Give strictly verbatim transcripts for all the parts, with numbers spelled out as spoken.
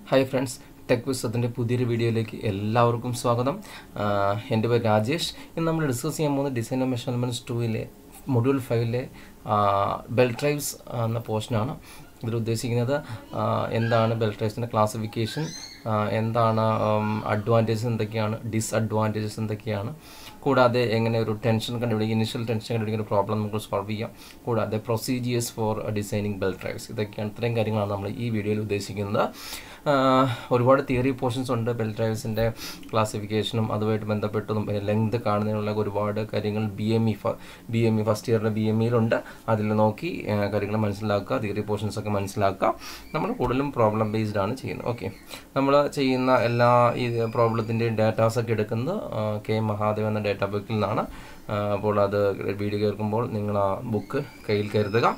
Hi friends, Tech Quiz അതിൻ്റെ പുതിയൊരു വീഡിയോയിലേക്ക് എല്ലാവർക്കും സ്വാഗതം. എൻ്റെ പേര് രാജേഷ്. ഇന്ന് നമ്മൾ ഡിസ്കസ് ചെയ്യാൻ പോകുന്ന ഡിസൈൻ ഓഫ് മെഷർമെൻറ്റ്സ് ടൂയിലെ മൊഡ്യൂൾ ഫൈവിലെ ബെൽറ്റ് ഡ്രൈവ്സ് എന്ന പോർഷനാണ്. ഇതിൽ ഉദ്ദേശിക്കുന്നത് എന്താണ് ബെൽറ്റ് ഡ്രൈവ്സിൻ്റെ ക്ലാസിഫിക്കേഷൻ, എന്താണ് അഡ്വാൻറ്റേജസ് എന്തൊക്കെയാണ്, ഡിസ്അഡ്വാൻറ്റേജസ് എന്തൊക്കെയാണ്, കൂടാതെ എങ്ങനെ ഒരു ടെൻഷൻ കണ്ടുപിടിക്കുക, ഇനിഷ്യൽ ടെൻഷൻ കണ്ടുപിടിക്കുന്ന ഒരു പ്രോബ്ലം നമുക്ക് സോൾവ് ചെയ്യാം, കൂടാതെ procedures for designing belt drives, ഇതൊക്കെയാണ് ഇത്രയും കാര്യങ്ങളാണ് നമ്മൾ ഈ വീഡിയോയിൽ ഉദ്ദേശിക്കുന്നത്. ഒരുപാട് തിയറി പോർഷൻസ് ഉണ്ട് ബെൽറ്റ് ഡ്രൈവ്സിൻ്റെ ക്ലാസിഫിക്കേഷനും അതുമായിട്ട് ബന്ധപ്പെട്ടതും ലെങ്ത് കാണുന്നതിനുള്ള ഒരുപാട് കാര്യങ്ങൾ B M E B M E first ഇയറിൻ്റെ ബി എം ഇയിലുണ്ട്. അതിൽ നോക്കി കാര്യങ്ങൾ മനസ്സിലാക്കുക, തിയറി പോർഷൻസ് ഒക്കെ മനസ്സിലാക്കുക. നമ്മൾ കൂടുതലും പ്രോബ്ലം ബേസ്ഡ് ആണ് ചെയ്യുന്നത്. ഓക്കെ, നമ്മൾ ചെയ്യുന്ന എല്ലാ ഈ പ്രോബ്ലത്തിൻ്റെയും ഡാറ്റാസൊക്കെ എടുക്കുന്നത് കെ മഹാദേവ് എന്ന ഡേറ്റാ ബുക്കിൽ നിന്നാണ്. അപ്പോൾ അത് വീഡിയോ കേൾക്കുമ്പോൾ നിങ്ങൾ ആ ബുക്ക് കയ്യിൽ കരുതുക.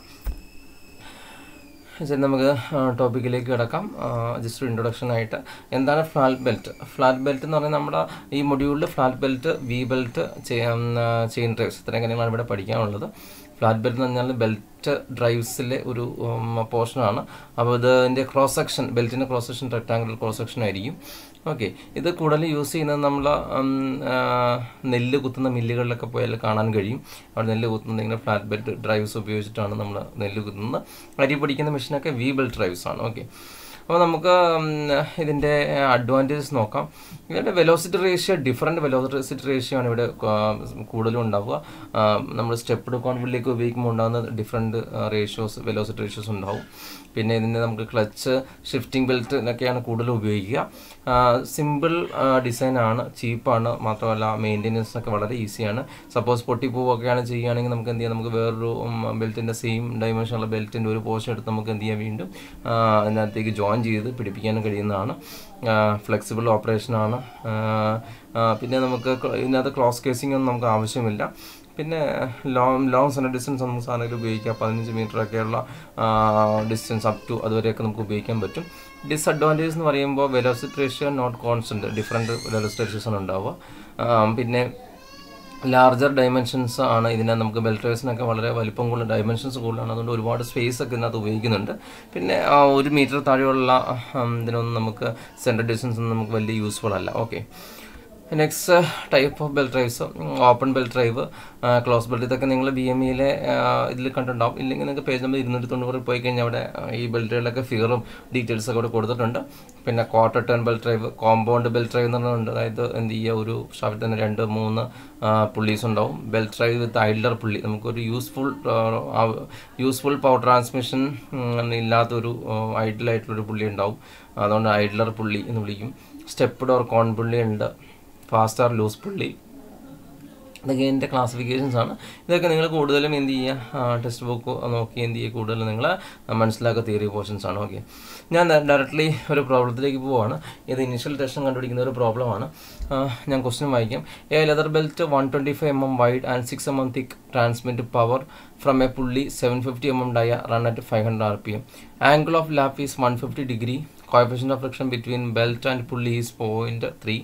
ശരി, നമുക്ക് ടോപ്പിക്കിലേക്ക് കിടക്കാം. ജസ്റ്റ് ഒരു ഇൻട്രൊഡക്ഷൻ ആയിട്ട് എന്താണ് ഫ്ലാറ്റ് ബെൽറ്റ്. ഫ്ലാറ്റ് ബെൽറ്റ് എന്ന് പറഞ്ഞാൽ നമ്മുടെ ഈ മൊഡ്യൂളിൽ flat belt, V belt, chain drives ഇത്രയും കാര്യങ്ങളാണ് ഇവിടെ പഠിക്കാനുള്ളത്. ഫ്ലാറ്റ് ബെൽറ്റ് എന്ന് പറഞ്ഞാൽ ബെൽറ്റ് ഡ്രൈവ്സിലെ ഒരു പോർഷനാണ്. അപ്പോൾ ഇതിൻ്റെ ക്രോസ് സെക്ഷൻ, ബെൽറ്റിൻ്റെ cross section rectangular cross section ആയിരിക്കും. ഓക്കെ, ഇത് കൂടുതൽ യൂസ് ചെയ്യുന്നത് നമ്മൾ നെല്ല് കുത്തുന്ന മില്ലുകളിലൊക്കെ പോയാൽ കാണാൻ കഴിയും. അവിടെ നെല്ല് കുത്തുന്നത് ഇങ്ങനെ ഫ്ലാറ്റ് ബെൽറ്റ് ഡ്രൈവ്സ് ഉപയോഗിച്ചിട്ടാണ് നമ്മൾ നെല്ല് കുത്തുന്നത്. അരി പൊടിക്കുന്ന മെഷീനൊക്കെ വി ബെൽറ്റ് ഡ്രൈവ്സ് ആണ്. ഓക്കെ, അപ്പോൾ നമുക്ക് ഇതിൻ്റെ അഡ്വാൻറ്റേജസ് നോക്കാം. ഇതിൻ്റെ velocity ratio, different velocity ratio ആണ് ഇവിടെ കൂടുതലും ഉണ്ടാവുക. നമ്മൾ സ്റ്റെപ്പ്ഡ് കോൺഫിഡിലേക്ക് ഉപയോഗിക്കുമ്പോൾ ഉണ്ടാകുന്ന ഡിഫറൻറ്റ് റേഷ്യോസ്, വെലോസിറ്റി റേഷ്യോസ് ഉണ്ടാവും. പിന്നെ ഇതിൻ്റെ നമുക്ക് ക്ലച്ച്, ഷിഫ്റ്റിംഗ് ബെൽറ്റിനൊക്കെയാണ് കൂടുതലും ഉപയോഗിക്കുക. സിമ്പിൾ ഡിസൈനാണ്, ചീപ്പാണ്, മാത്രമല്ല മെയിൻ്റെനൻസിനൊക്കെ വളരെ ഈസിയാണ്. സപ്പോസ് പൊട്ടിപ്പോവുകയൊക്കെയാണ് ചെയ്യുകയാണെങ്കിൽ നമുക്ക് എന്ത് ചെയ്യാം, നമുക്ക് വേറൊരു ബെൽറ്റിൻ്റെ സെയിം ഡൈമെൻഷനുള്ള ബെൽറ്റിൻ്റെ ഒരു പോർഷൻ എടുത്ത് നമുക്ക് എന്ത് ചെയ്യാം, വീണ്ടും അതിനകത്തേക്ക് ജോയിൻ ചെയ്ത് പിടിപ്പിക്കാനും കഴിയുന്നതാണ്. ഫ്ലെക്സിബിൾ ഓപ്പറേഷനാണ്. പിന്നെ നമുക്ക് ഇതിനകത്ത് ക്രോസ് കേസിംഗ് ഒന്നും നമുക്ക് ആവശ്യമില്ല. പിന്നെ ലോങ് ലോങ് സെൻറ്റർ ഡിസ്റ്റൻസ് നമുക്ക് സാധനത്തിൽ ഉപയോഗിക്കാം. പതിനഞ്ച് മീറ്ററൊക്കെയുള്ള ഡിസ്റ്റൻസ് അപ് ടു അതുവരെയൊക്കെ നമുക്ക് ഉപയോഗിക്കാൻ പറ്റും. ഡിസ്അഡ്വാൻറ്റേജ് എന്ന് പറയുമ്പോൾ velocity ratio not constant, different velocity ratios ആണ് ഉണ്ടാവുക. പിന്നെ ലാർജർ ഡയമെൻഷൻസ് ആണ് ഇതിനെ നമുക്ക് ബെൽറ്റ് ഡ്രൈവ്സിനൊക്കെ വളരെ വലിപ്പം കൂടുതൽ ഡയമെൻഷൻസ് കൂടുതലാണ്. അതുകൊണ്ട് ഒരുപാട് സ്പേസ് ഒക്കെ ഇതിനകത്ത് ഉപയോഗിക്കുന്നുണ്ട്. പിന്നെ ഒരു മീറ്റർ താഴെയുള്ള ഇതിനൊന്നും നമുക്ക് സെൻറ്റർ ഡിസ്റ്റൻസ് ഒന്നും നമുക്ക് വലിയ യൂസ്ഫുൾ അല്ല. Okay, next type of belt drives, open belt drive, close belt, ഇതൊക്കെ നിങ്ങൾ ബി എം ഇയിലെ ഇതിൽ കണ്ടിട്ടുണ്ടാവും. ഇല്ലെങ്കിൽ നിങ്ങൾക്ക് പേജ് നമ്പർ ഇരുന്നൂറ്റി തൊണ്ണൂറിൽ പോയി കഴിഞ്ഞാൽ അവിടെ ഈ ബെൽറ്റുകളിലൊക്കെ ഫിഗറും ഡീറ്റെയിൽസൊക്കെ അവിടെ കൊടുത്തിട്ടുണ്ട്. പിന്നെ quarter turn belt drive, compound belt drive എന്ന് പറഞ്ഞിട്ടുണ്ട്. അതായത് എന്ത് ചെയ്യുക, ഒരു ഷാഫ്റ്റിൽ തന്നെ രണ്ട് മൂന്ന് പുള്ളീസ് ഉണ്ടാവും. ബെൽറ്റ് ഡ്രൈവ് വിത്ത് ഐഡ്ലർ പുള്ളി, നമുക്കൊരു യൂസ്ഫുൾ യൂസ്ഫുൾ പവർ ട്രാൻസ്മിഷൻ ഇല്ലാത്തൊരു ഐഡിലായിട്ടുള്ളൊരു പുള്ളി ഉണ്ടാവും. അതുകൊണ്ട് ഐഡ്ലർ പുള്ളി എന്ന് വിളിക്കും. സ്റ്റെപ്പ്ഡ് ഓർ കോൺ പുള്ളി ഉണ്ട്, ഫാസ്റ്റ് ആർ ലൂസ് പുള്ളി. ഇതൊക്കെ ഇതിൻ്റെ ക്ലാസിഫിക്കേഷൻസ് ആണ്. ഇതൊക്കെ നിങ്ങൾ കൂടുതലും എന്ത് ചെയ്യുക, ടെക്സ്റ്റ് ബുക്ക് നോക്കി എന്ത് ചെയ്യുക, കൂടുതലും നിങ്ങൾ മനസ്സിലാക്കുക തിയറി പോർഷൻസ് ആണ്. ഓക്കെ, ഞാൻ ഡയറക്റ്റ്ലി ഒരു പ്രോബ്ലത്തിലേക്ക് പോവുകയാണ്. ഇത് ഇനിഷ്യൽ ടെൻഷൻ കണ്ടുപിടിക്കുന്ന ഒരു പ്രോബ്ലമാണ്. ഞാൻ ക്വസ്റ്റ്യൻ വായിക്കാം. A leather belt one twenty five M M wide and six M M thick transmit power from a pulley seven fifty M M dia run at five hundred R P M. Angle of lap is one fifty degree. Coefficient of friction between belt and pulley is point three.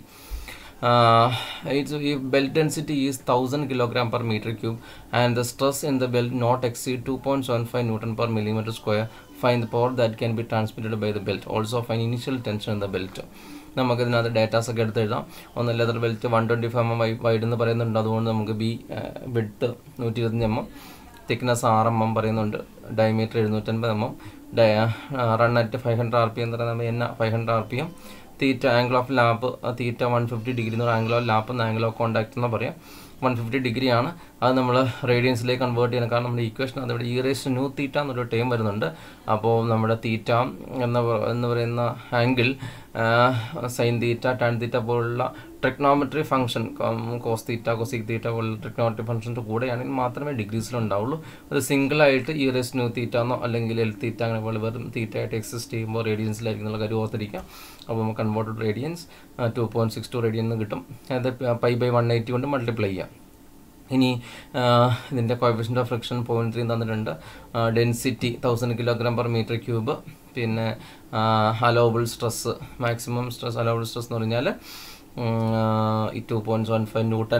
Uh, it's, if belt density is one thousand kilogram per meter cube and the stress in the belt not exceed two point seven five newton per millimeter square, find the power that can be transmitted by the belt. Also find initial tension in the belt. നമുക്ക് ഇതിനകത്ത് datas ഒക്കെ എടുത്ത് എഴുതാം. ഒന്ന് leather belt one twenty five M M wide എന്ന് പറയുന്നുണ്ട്. അതുകൊണ്ട് നമുക്ക് ബി വിഡ്ത്ത് നൂറ്റി ഇരുപത്തഞ്ച് എം എം, തിക്നെസ് ആറ് എം എം പറയുന്നുണ്ട്, ഡയമീറ്റർ എഴുന്നൂറ്റൻപത് M M, dia run at five hundred R P M എന്ന് പറയുന്നത് എന്ന five hundred R P M. Theta angle of lap, theta one fifty degree എന്ന് പറയുന്നത് ആംഗിൾ ഓഫ് ലാപ്പ് എന്ന് angle of contact എന്ന് പറയാം. വൺ ഫിഫ്റ്റി ഡിഗ്രി ആണ്. അത് നമ്മൾ റേഡിയൻസിലേക്ക് കൺവേർട്ട് ചെയ്യണം. കാരണം നമ്മുടെ ഈക്വേഷൻ അതിവിടെ ഇ റേസ് ന്യൂ തീറ്റ എന്നൊരു ടേം വരുന്നുണ്ട്. അപ്പോൾ നമ്മുടെ തീറ്റ എന്ന എന്ന് പറയുന്ന angle sine theta, tan theta പോലുള്ള trigonometry function, cos theta, cosec theta പോലുള്ള ട്രിഗ്നോമെട്രി ഫംഗ്ഷൻ്റെ കൂടെയാണെങ്കിൽ മാത്രമേ ഡിഗ്രീസിലുണ്ടാവുള്ളൂ. അത് സിംഗിളായിട്ട് ഇ റേസ് ന്യൂ തീറ്റ എന്നോ അല്ലെങ്കിൽ എൽ തീറ്റ അങ്ങനെ പോലെ വെറും തീറ്റ ആയിട്ട് എക്സിസ്റ്റ് ചെയ്യുമ്പോൾ റേഡിയൻസിലായിരിക്കും എന്നുള്ള കാര്യം ഓർത്തിരിക്കാം. അപ്പോൾ നമുക്ക് converted radians to point six two radian എന്ന് കിട്ടും. അത് പൈ ബൈ വൺ എയ്റ്റി കൊണ്ട് മൾട്ടിപ്ലൈ ചെയ്യാം. ഇനി ഇതിൻ്റെ coefficient of friction point three തന്നിട്ടുണ്ട്. Density thousand kilogram per metre cube. പിന്നെ allowable stress, maximum stress, allowable stress എന്ന് പറഞ്ഞാൽ ഈ two point seven five newton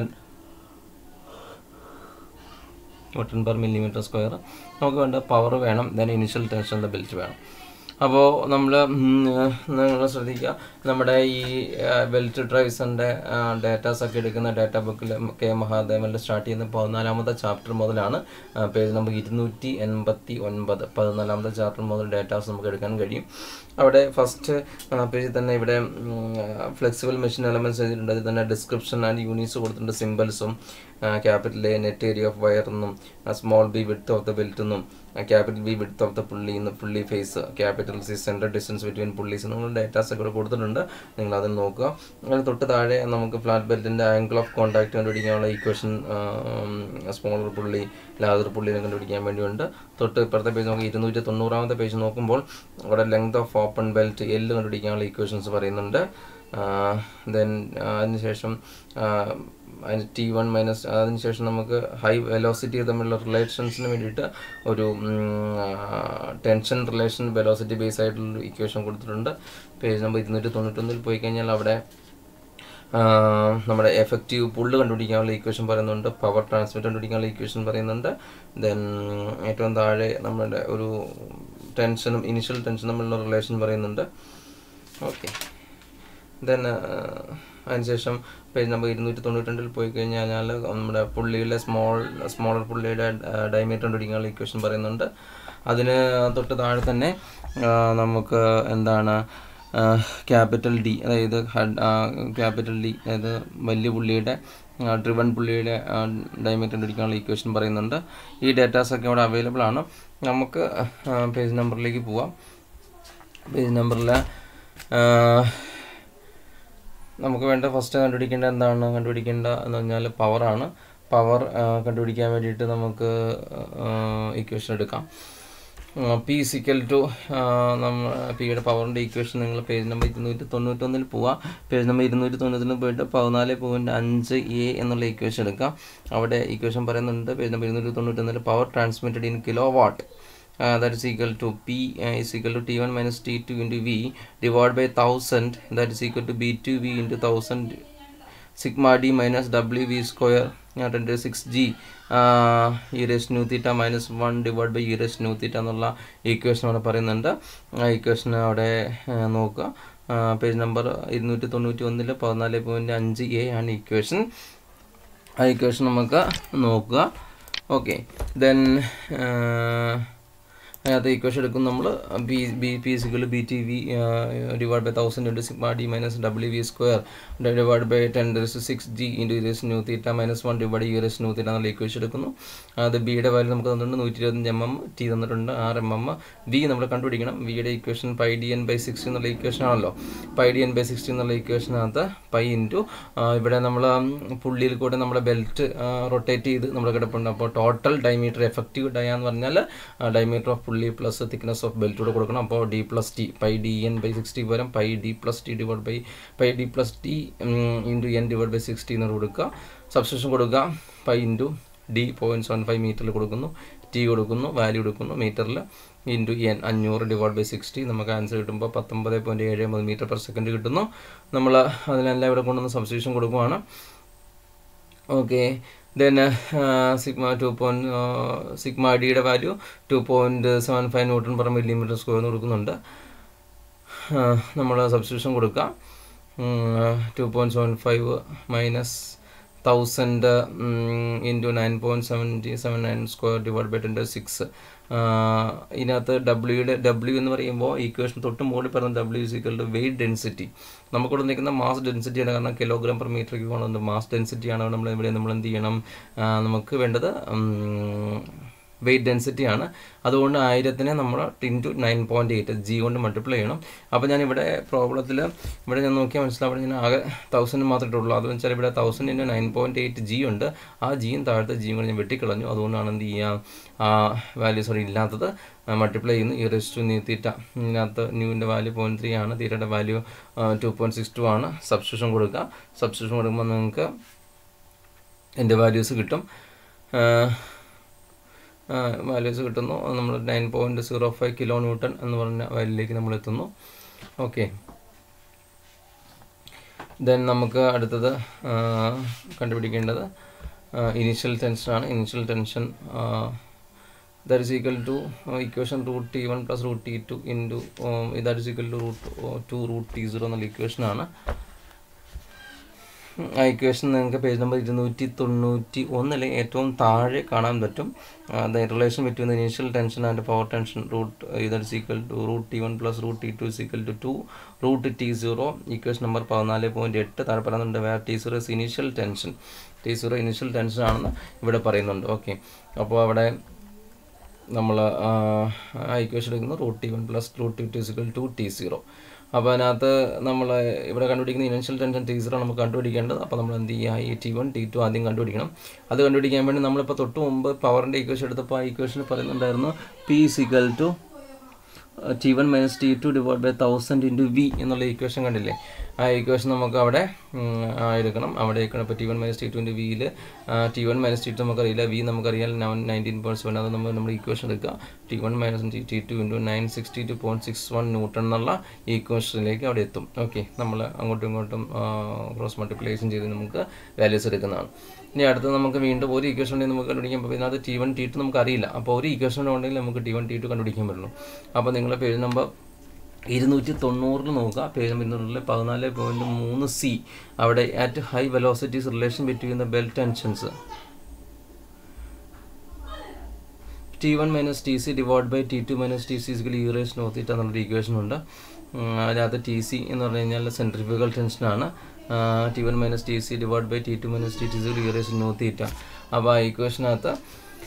newton per millimetre square. നമുക്ക് വേണ്ട പവർ വേണം, then initial tension of the belt വേണം. അപ്പോൾ നമ്മൾ നിങ്ങൾ ശ്രദ്ധിക്കുക, നമ്മുടെ ഈ ബെൽറ്റ് ഡ്രൈവ്സിൻ്റെ ഡാറ്റാസൊക്കെ എടുക്കുന്ന ഡാറ്റ ബുക്കിൽ കെ മഹാദേവനിൽ സ്റ്റാർട്ട് ചെയ്യുന്ന പതിനാലാമത്തെ ചാപ്റ്റർ മുതലാണ് പേജ് നമ്പർ ഇരുന്നൂറ്റി എൺപത്തി ഒൻപത് പതിനാലാമത്തെ ചാപ്റ്റർ മുതൽ ഡാറ്റാസ് നമുക്ക് എടുക്കാൻ കഴിയും. അവിടെ ഫസ്റ്റ് പേജിൽ തന്നെ ഇവിടെ ഫ്ലെക്സിബിൾ മെഷീൻ എലമെൻറ്റ്സ് എഴുതിയിട്ടുണ്ട്. അതിൽ തന്നെ ഡിസ്ക്രിപ്ഷൻ ആൻഡ് യൂണിറ്റ്സ് കൊടുത്തിട്ടുണ്ട്, സിമ്പിൾസും capital A net area of wire എന്നും small B width of the belt എന്നും capital B width of the pulley എന്ന് pulley face capital C centre distance between pulleys എന്നുള്ള datas ഒക്കെ കൊടുത്തിട്ടുണ്ട്. നിങ്ങൾ അതിൽ നോക്കുക. അതിന് തൊട്ട് താഴെ നമുക്ക് ഫ്ലാറ്റ് ബെൽറ്റിൻ്റെ ആംഗിൾ ഓഫ് കോൺടാക്ട് കണ്ടുപിടിക്കാനുള്ള ഈക്വേഷൻ സ്മോളർ പുള്ളി ലാർജർ പുള്ളിനെ കണ്ടുപിടിക്കാൻ വേണ്ടിയുണ്ട്. തൊട്ട് ഇപ്പുറത്തെ പേജ് നമുക്ക് ഇരുന്നൂറ്റി തൊണ്ണൂറാമത്തെ പേജ് നോക്കുമ്പോൾ അവിടെ ലെങ്ത് ഓഫ് ഓപ്പൺ ബെൽറ്റ് എല്ല് കണ്ടുപിടിക്കാനുള്ള ഈക്വേഷൻസ് പറയുന്നുണ്ട്. ദെൻ അതിനുശേഷം അതിന് ടി വൺ മൈനസ് അതിനുശേഷം നമുക്ക് ഹൈ വെലോസിറ്റി തമ്മിലുള്ള റിലേഷൻസിന് വേണ്ടിയിട്ട് ഒരു ടെൻഷൻ റിലേഷൻ വെലോസിറ്റി ബേസ് ആയിട്ടുള്ള ഇക്വേഷൻ കൊടുത്തിട്ടുണ്ട്. പേജ് നമ്പർ ഇരുന്നൂറ്റി തൊണ്ണൂറ്റൊന്നിൽ പോയി കഴിഞ്ഞാൽ അവിടെ നമ്മുടെ എഫക്റ്റീവ് പുള്ള് കണ്ടുപിടിക്കാനുള്ള ഇക്വേഷൻ പറയുന്നുണ്ട്, പവർ ട്രാൻസ്മിറ്റ് കണ്ടുപിടിക്കാനുള്ള ഇക്വേഷൻ പറയുന്നുണ്ട്. ദെൻ ഏറ്റവും താഴെ നമ്മുടെ ഒരു ടെൻഷനും ഇനിഷ്യൽ ടെൻഷനും തമ്മിലുള്ള റിലേഷൻ പറയുന്നുണ്ട്. ഓക്കെ, ദെൻ അതിനുശേഷം പേജ് നമ്പർ ഇരുന്നൂറ്റി തൊണ്ണൂറ്റി രണ്ടിൽ പോയി കഴിഞ്ഞാൽ നമ്മുടെ പുള്ളിയുടെ സ്മോൾ സ്മോളർ പുള്ളിയുടെ ഡയമീറ്റർ കണ്ടുപിടിക്കാനുള്ള ഇക്വേഷൻ പറയുന്നുണ്ട്. അതിന് തൊട്ട് താഴെ തന്നെ നമുക്ക് എന്താണ് ക്യാപിറ്റൽ ഡി, അതായത് ക്യാപിറ്റൽ ഡി അതായത് വലിയ പുള്ളിയുടെ ഡ്രിവൺ പുള്ളിയുടെ ഡയമീറ്റർ കണ്ടുപിടിക്കാനുള്ള ഇക്വേഷൻ പറയുന്നുണ്ട്. ഈ ഡാറ്റാസൊക്കെ അവിടെ അവൈലബിൾ ആണ്. നമുക്ക് പേജ് നമ്പറിലേക്ക് പോവാം. പേജ് നമ്പറിൽ നമുക്ക് വേണ്ട ഫസ്റ്റ് കണ്ടുപിടിക്കേണ്ട എന്താണ് കണ്ടുപിടിക്കേണ്ട എന്ന് പറഞ്ഞാൽ പവറാണ്. പവർ കണ്ടുപിടിക്കാൻ വേണ്ടിയിട്ട് നമുക്ക് ഇക്വേഷൻ എടുക്കാം. പി സിക്കൽ ടു നമ്മൾ പിയുടെ പവറിൻ്റെ ഇക്വേഷൻ നിങ്ങൾ പേജ് നമ്പർ ഇരുന്നൂറ്റി തൊണ്ണൂറ്റൊന്നിൽ പോവാം. പേജ് നമ്പർ ഇരുന്നൂറ്റി തൊണ്ണൂറ്റൊന്നിൽ പോയിട്ട് പതിനാല് പോയിൻറ്റ് അഞ്ച് എ എന്നുള്ള ഇക്വേഷൻ എടുക്കാം. അവിടെ ഇക്വേഷൻ പറയുന്നുണ്ട് പേജ് നമ്പർ ഇരുന്നൂറ്റി തൊണ്ണൂറ്റൊന്നിൽ power transmitted in kilowatt Uh, that is equal to P uh, is equal to T one minus T two into V divided by one thousand, that is equal to B two V into one thousand sigma D minus W V square uh, ten to the six G uh, e raised nu theta minus one divided by e raised nu theta എന്നുള്ള equation അവിടെ പറയുന്നുണ്ട്. ആ equation അവിടെ നോക്കുക. Page number ഇരുന്നൂറ്റി തൊണ്ണൂറ്റി ഒന്നിൽ പതിനാല് പോയിൻറ്റ് അഞ്ച് എ ആണ് ഇക്വേഷൻ. ആ ഇക്വേഷൻ നമുക്ക് നോക്കുക. ഓക്കെ, ദെൻ അതിനകത്ത് ഇക്വേഷൻ എടുക്കും നമ്മൾ B B P equal B T V divide by thousand into sigma D minus W V square divide by ten raise six G into E raise nu theta minus one divide E raise nu theta എന്നുള്ള equation എടുക്കുന്നു. അത് ബിയുടെ value നമുക്ക് തന്നിട്ടുണ്ട് നൂറ്റി ഇരുപത്തഞ്ച് M M, T തന്നിട്ടുണ്ട് ആറ് എം എം. വി നമ്മൾ കണ്ടുപിടിക്കണം. വിയുടെ equation pi D N by sixty എന്നുള്ള ഇക്വേഷൻ ആണല്ലോ. Pi D N by sixty എന്നുള്ള ഇക്വേഷനകത്ത് പൈ ഇൻറ്റു ഇവിടെ നമ്മൾ പുള്ളിയിൽ കൂടെ നമ്മുടെ ബെൽറ്റ് റൊട്ടേറ്റ് ചെയ്ത് നമ്മൾ കിടപ്പുണ്ട്. അപ്പോൾ ടോട്ടൽ ഡയമീറ്റർ എഫക്റ്റീവ് ഡയ എന്ന് പറഞ്ഞാൽ diameter of pulley plus thickness of belt കൂടെ കൊടുക്കണം. അപ്പോൾ D plus T pi D N by sixty പകരം pi D plus T divide by pi D plus T into N divide by sixty എന്ന് കൊടുക്കുക. Substitution കൊടുക്കുക. Pi into D point seven five മീറ്ററിൽ കൊടുക്കുന്നു, T കൊടുക്കുന്നു, value കൊടുക്കുന്നു മീറ്ററിൽ, into N അഞ്ഞൂറ് ഡിവൈഡ് ബൈ സിക്സ്റ്റി. നമുക്ക് ആൻസർ കിട്ടുമ്പോൾ പത്തൊമ്പത് പോയിൻറ്റ് ഏഴ് ഒമ്പത് മീറ്റർ പെർ സെക്കൻഡ് കിട്ടുന്നു. നമ്മൾ അതിനെല്ലാം ഇവിടെ കൊണ്ടുവന്ന് സബ്സ്റ്റിറ്റ്യൂഷൻ കൊടുക്കുകയാണ്. Okay, then sigma two point sigma ഡിയുടെ value two point seven five newton per millimetre square എന്ന് കൊടുക്കുന്നുണ്ട്. നമ്മൾ സബ്സ്റ്റിറ്റ്യൂഷൻ കൊടുക്കുക. Two point seven five minus thousand into nine point seventy seven nine square divide by ten six. ഇതിനകത്ത് ഡബ്ല്യൂയുടെ W എന്ന് പറയുമ്പോൾ equation തൊട്ട് മുകളിൽ പറയുന്ന W is equal to weight density. നമുക്കിവിടെ നിൽക്കുന്ന മാസ് ഡെൻസിറ്റിയാണ്, കാരണം കിലോഗ്രാം പെർ മീറ്റർ ക്യൂബാണ് മാസ് ഡെൻസിറ്റിയാണ്. നമ്മൾ ഇവിടെ നമ്മൾ എന്ത് ചെയ്യണം, നമുക്ക് വേണ്ടത് വെയിറ്റ് ഡെൻസിറ്റിയാണ്. അതുകൊണ്ട് ആയിരത്തിനെ നമ്മൾ into nine point eight g കൊണ്ട് മൾട്ടിപ്ലൈ ചെയ്യണം. അപ്പോൾ ഞാൻ ഇവിടെ പ്രോബ്ലത്തിൽ ഇവിടെ ഞാൻ നോക്കിയാൽ മനസ്സിലാവും ഞാൻ ആകെ തൗസൻഡ് മാത്രമേ ഇട്ടുള്ളൂ. അതെന്ന് വെച്ചാൽ ഇവിടെ thousand into nine point eight g ഉണ്ട്. ആ ജിയും താഴത്തെ ജിയും കൂടെ ഞാൻ വെട്ടിക്കളഞ്ഞു. അതുകൊണ്ടാണ് എന്ത് ചെയ്യുക, ആ വാല്യൂസ് അവിടെ ഇല്ലാത്തത് മൾട്ടിപ്ലൈ ചെയ്യുന്നു. ഈ റെസ്റ്റ് ന്യൂ തീറ്റ ഇതിനകത്ത് ന്യൂവിൻ്റെ വാല്യൂ പോയിൻറ്റ് ത്രീ ആണ്, തീറ്റയുടെ value two point six two ആണ്. സബ്സ്റ്റിറ്റ്യൂഷൻ കൊടുക്കുക. സബ്സ്റ്റിറ്റ്യൂഷൻ കൊടുക്കുമ്പോൾ നിങ്ങൾക്ക് എൻ്റെ വാല്യൂസ് കിട്ടും. വാല്യൂസ് കിട്ടുന്നു. നമ്മൾ nine point zero five kilo newton എന്ന് പറഞ്ഞ വാല്യൂയിലേക്ക് നമ്മൾ എത്തുന്നു. ഓക്കെ, ദെൻ നമുക്ക് അടുത്തത് കണ്ടുപിടിക്കേണ്ടത് ഇനീഷ്യൽ ടെൻഷനാണ്. Initial tension that is equal to uh, equation root t one plus root t two into um, that is equal to root uh, two root t zero എന്നുള്ള equation ആണ്. ആ equation നിങ്ങൾക്ക് page number ഇരുന്നൂറ്റി തൊണ്ണൂറ്റി ഒന്നിൽ ഏറ്റവും താഴെ കാണാൻ പറ്റും. The relation between the initial tension and power tension root that is equal to root T one plus root T two is equal to two root T zero. Equation number പതിനാല് point എട്ട് താഴെ പറയുന്നുണ്ട് where T zero is initial tension. T zero initial tension ആണെന്ന് ഇവിടെ പറയുന്നുണ്ട്. Okay, അപ്പോൾ അവിടെ നമ്മൾ ആ ഇക്വേഷൻ എടുക്കുന്നത് root T one plus root T two is equal to T zero. അപ്പോൾ അതിനകത്ത് നമ്മൾ ഇവിടെ കണ്ടുപിടിക്കുന്ന ഇനീഷ്യൽ ടെൻഷൻ ടി സീറോ നമുക്ക് കണ്ടുപിടിക്കേണ്ടത്. അപ്പോൾ നമ്മൾ എന്ത് ചെയ്യുക, ഈ ടി വൺ ടി ടു ആദ്യം കണ്ടുപിടിക്കണം. അത് കണ്ടുപിടിക്കാൻ വേണ്ടി നമ്മളിപ്പോൾ തൊട്ട് മുമ്പ് പവറിൻ്റെ ഇക്വേഷൻ എടുത്തപ്പോൾ ആ ഇക്വേഷനിൽ പറയുന്നുണ്ടായിരുന്നു P is equal to T one minus T two divide by thousand into V എന്നുള്ള ഇക്വേഷൻ കണ്ടില്ലേ. ആ ഇക്വേഷൻ നമുക്ക് അവിടെ എടുക്കണം. അവിടെ എടുക്കണം. ഇപ്പോൾ T one minus T two into വിയിൽ T one minus T two നമുക്കറിയില്ല, വി നമുക്കറിയാം നയൻറ്റീൻ പോയിൻറ്റ് സെവൻ. അത് നമ്മൾ നമ്മൾ ഇക്വേഷൻ എടുക്കുക. T one minus T T two into nine sixty two point six one newton എന്നുള്ള ഇക്വേഷനിലേക്ക് അവിടെ എത്തും. ഓക്കെ, നമ്മൾ അങ്ങോട്ടും ഇങ്ങോട്ടും ക്രോസ് മൾട്ടിപ്ലിക്കേഷൻ ചെയ്ത് നമുക്ക് വാല്യൂസ് എടുക്കുന്നതാണ്. ഇനി അടുത്ത് നമുക്ക് വീണ്ടും ഒരു ഇക്വേഷൻ ഉണ്ടെങ്കിൽ നമുക്ക് കണ്ടുപിടിക്കാൻ പറ്റും. ഇതിനകത്ത് ടി വൺ ടി ടു നമുക്ക് അറിയില്ല. അപ്പോൾ ഒരു ഇക്വേഷൻ ഉണ്ടെങ്കിൽ നമുക്ക് ടി വൺ ടി ടു കണ്ടുപിടിക്കാൻ പറ്റുള്ളൂ. അപ്പോൾ നിങ്ങൾ പേജ് നമ്പർ ഇരുന്നൂറ്റി തൊണ്ണൂറിൽ നോക്കുക. പേജ് നമ്പർ ഇരുന്നൂറിൽ പതിനാല് പോയിൻറ്റ് മൂന്ന് സി അവിടെ at high velocities relation between the belt tensions T one minus T C divide by T two minus T C is equal e raise to theta എന്നുള്ളൊരു equation ഉണ്ട്. അതിനകത്ത് ടി സി എന്ന് പറഞ്ഞു കഴിഞ്ഞാൽ സെൻട്രിഫ്യൂഗൽ ടെൻഷനാണ്. T one minus T C divide by T two minus T T is equal e raise to theta. അപ്പോൾ ആ ഇക്വേഷനകത്ത്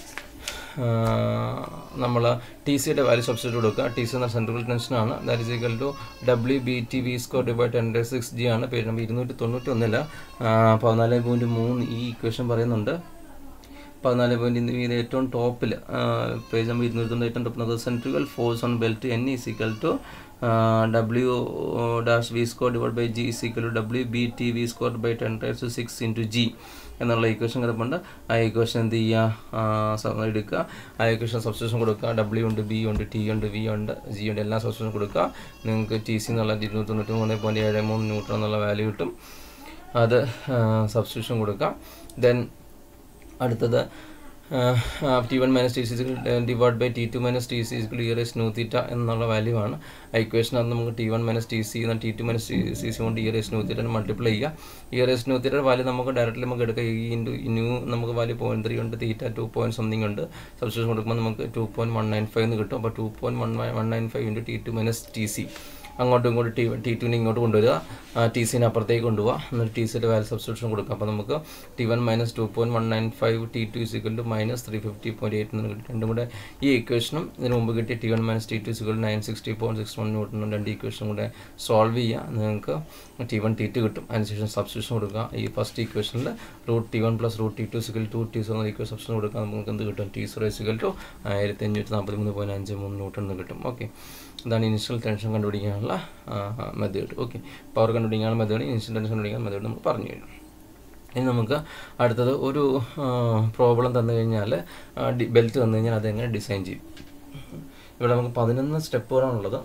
നമ്മൾ ടി സിയുടെ വാല്യൂ സബ്സ്റ്റിറ്റ്യൂട്ട് കൊടുക്കുക. ടി സി എന്ന സെൻട്രൽ ടെൻഷനാണ്. That is equal to W B T V square divide ten raise six g ആണ്. Page number ഇരുന്നൂറ്റി തൊണ്ണൂറ്റി ഒന്നില്ല പതിനാല് പോയിൻറ്റ് മൂന്ന് ഈ ഇക്വേഷൻ പറയുന്നുണ്ട്. പതിനാല് പോയിൻറ്റ് ഇത് ഏറ്റവും ടോപ്പിൽ പേജ് നമ്പർ ഇരുന്നൂറ്റി തൊണ്ണൂറ്റി ഏറ്റവും ടോപ്പിൽ centrifugal force on belt N is equal to W dash V square divide by g is equal to W B T V square by ten raise to six into g എന്നുള്ള equation കിടപ്പുണ്ട്. ആ equation എന്ത് ചെയ്യുക, എടുക്കുക. ആ equation substitution കൊടുക്കുക. W ഉണ്ട്, B ഉണ്ട്, ടി ഉണ്ട്, വി ഉണ്ട്, ജി ഉണ്ട്, എല്ലാ സബ്സ്റ്റിറ്റ്യൂഷൻ കൊടുക്കുക. നിങ്ങൾക്ക് ടി സി എന്നുള്ള ഇരുന്നൂറ്റി തൊണ്ണൂറ്റി മൂന്ന് പോയിൻറ്റ് ഏഴ് മൂന്ന് ന്യൂട്ടൺ എന്നുള്ള വാല്യൂ കിട്ടും. അത് സബ്സ്റ്റിറ്റ്യൂഷൻ കൊടുക്കുക. ദെൻ അടുത്തത് T one minus T C divide by T two minus T C is equal e raise to theta എന്നുള്ള വാല്യൂ ആണ്. ആ ഇക്വേഷനകത്ത് നമുക്ക് T one minus T C T two minus T C C കൊണ്ട് e raise to theta multiply ചെയ്യുക. E raise to തീറ്റയുടെ value നമുക്ക് directly നമുക്ക് എടുക്കുക. ഈ ഇൻറ്റു ന്യൂ നമുക്ക് വാല്യൂ പോയിൻറ്റ് ത്രീ ഉണ്ട്, തീറ്റ ടു പോയിൻറ്റ് സംതിങ് ഉണ്ട്. സബ്സ്റ്റിറ്റ്യൂഷൻ കൊടുക്കുമ്പോൾ നമുക്ക് to point one nine five എന്ന് കിട്ടും. അപ്പോൾ two point one one nine five into T two minus T C അങ്ങോട്ടും ഇങ്ങോട്ട് ടി ടി ടുവിനെ ഇങ്ങോട്ട് കൊണ്ടുവരിക. ടി സിനെ അപ്പുറത്തേക്ക് കൊണ്ടുപോകുക. എന്നിട്ട് ടി സിയുടെ വാല്യൂ സബ്സ്റ്റിറ്റ്യൂഷൻ കൊടുക്കുക. അപ്പോൾ നമുക്ക് T one minus two point one nine five T two is equal to minus three fifty point eight എന്ന് കിട്ടും. രണ്ടും കൂടെ ഈ ഇക്വേഷനും ഇതിന് മുമ്പ് കിട്ടിയ T one minus T two is equal nine sixty point six one newton രണ്ട് ഇക്വേഷനും കൂടെ സോൾവ് ചെയ്യുക. നിങ്ങൾക്ക് ടി വൺ ടി ടു കിട്ടും. അതിനുശേഷം സബ്സ്റ്റിറ്റ്യൂഷൻ കൊടുക്കുക. ഈ ഫസ്റ്റ് ഇക്വേഷനിൽ root T one plus root T two is equal to T zero എന്ന ഇക്വേഷൻ സബ്സ്റ്റിറ്റ്യൂഷൻ കൊടുക്കുക. നമുക്ക് എന്ത് കിട്ടും, ടി സീറോ ഇസിക്വൽ ടു ആയിരത്തി അഞ്ഞൂറ്റി നാൽപ്പത്തി മൂന്ന് പോയിൻറ്റ് അഞ്ച് മൂന്ന് ന്യൂട്ടൺ എന്ന് കിട്ടും. ഓക്കെ, ഇതാണ് ഇനിഷ്യൽ ടെൻഷൻ കണ്ടുപിടിക്കാനുള്ള മെത്തേഡ്. ഓക്കെ, പവർ കണ്ടുപിടിക്കാനുള്ള മെത്തേഡ്, ഇനിഷ്യൽ ടെൻഷൻ കണ്ടുപിടിക്കാൻ മെത്തേഡ് നമ്മൾ പറഞ്ഞു കഴിഞ്ഞു. ഇനി നമുക്ക് അടുത്തത് ഒരു പ്രോബ്ലം തന്നു കഴിഞ്ഞാൽ ബെൽറ്റ് തന്നു കഴിഞ്ഞാൽ അതെങ്ങനെ ഡിസൈൻ ചെയ്യും. ഇവിടെ നമുക്ക് പതിനൊന്ന് സ്റ്റെപ്പുകളാണുള്ളത്.